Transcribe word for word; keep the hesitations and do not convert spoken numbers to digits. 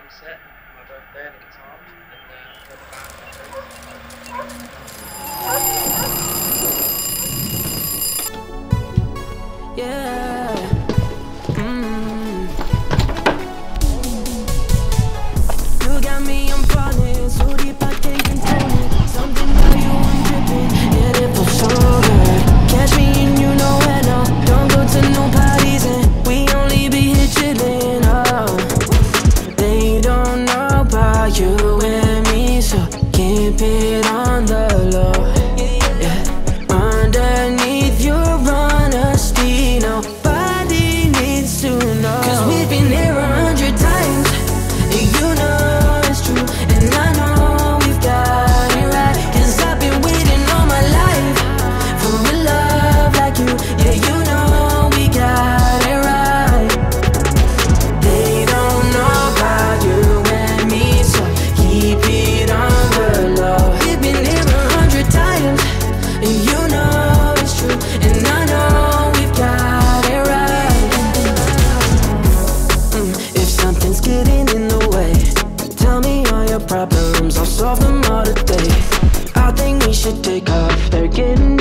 drum set for my birthday and a guitar, and uh, the band. Yeah. Mm. You got me, I'm falling so deep I can't control it. Something about you I'm dripping, and it feels so good. Catch me and you know hello. Don't go to no parties and we only be here chilling. Oh, they don't know about you and me, so keep it on the low. Yeah, underneath your honesty, nobody needs to know. Cause we've been here a hundred times, and you know it's true, and I know we've got it right. Cause I've been waiting all my life for a love like you. Yeah, you know we got it right. They don't know about you and me, so keep it on the low. We've been here a hundred times, and you know it's true, and I know we've got it right. Mm, if something's getting in the way, tell me all your problems, I'll solve them all today. I think we should take off, they're getting